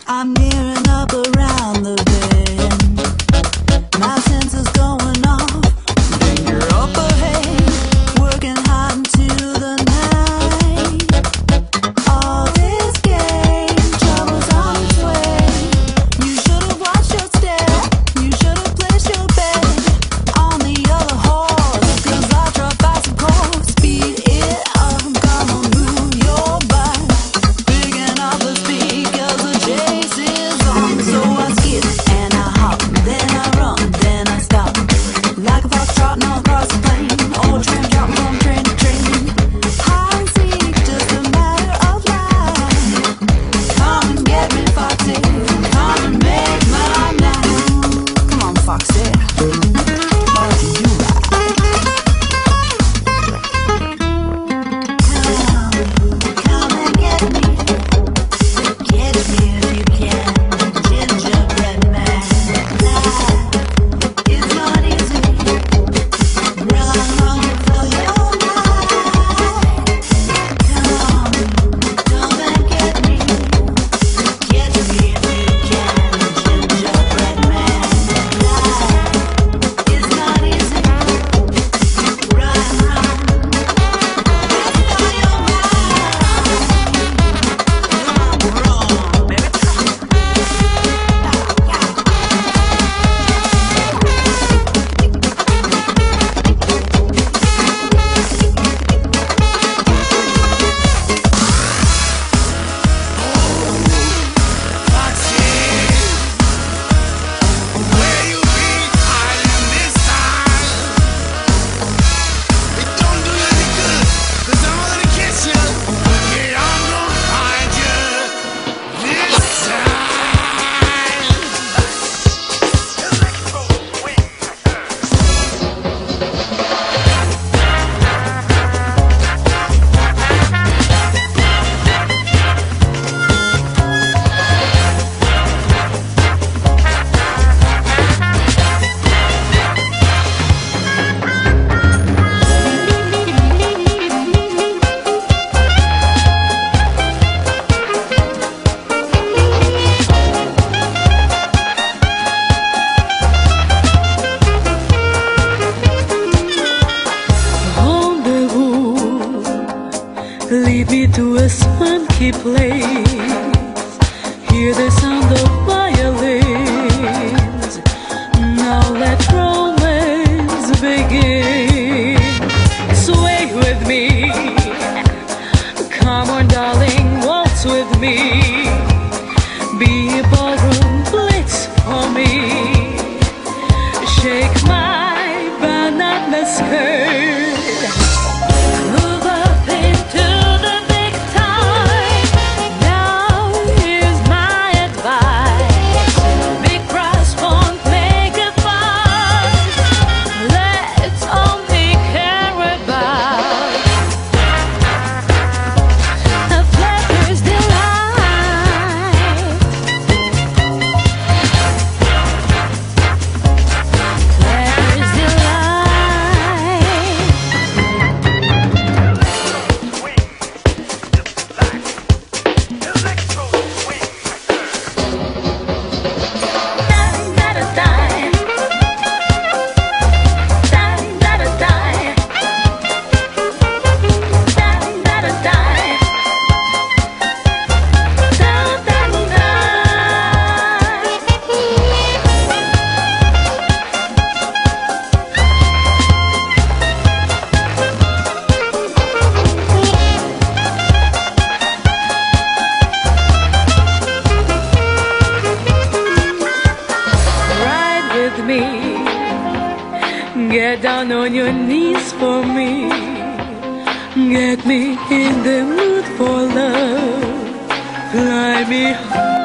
I'm nearing up around the bend. My senses going off. Finger up ahead, working hard into the night. All this game, trouble's on its way. You should have watched your step. You should have placed your bet on the other horse. 'Cause I dropped by some course. Speed it up, come on, move your butt. Picking up the speed 'cause the chase is on. So I skip and I hop, then I run, then I stop. Like a fox trotting all across the plain. Old tram jumping from train to train. Hide and seek, just a matter of life. Come and get me, Foxy. Come and make my night. Come on, Foxy. Why don't you ride? Come and get me. Get me if you can. Gingerbread man. Life is not easy. Run, run for your life. Come and get me. Get me if you can. Gingerbread man. Life is not easy. Run, run. It's for your mind. Run, baby. Where you be hiding this time? It don't do you any good, 'cause I'm gonna catch you. Yeah, I'm gonna find you this time. Rendezvous, lead me to a swanky place. Hear the sound of violins. Now let romance begin. Sway with me, come on, darling, waltz with me. Be a ballroom blitz for me. Shake my banana skirt. Move up into the big time. Now here's my advice. Big brass won't make a fuss. Let's only care about the flavors delight. Flavors delight. Ride with me, get down on your knees for me, get me in the mood for love, fly me high.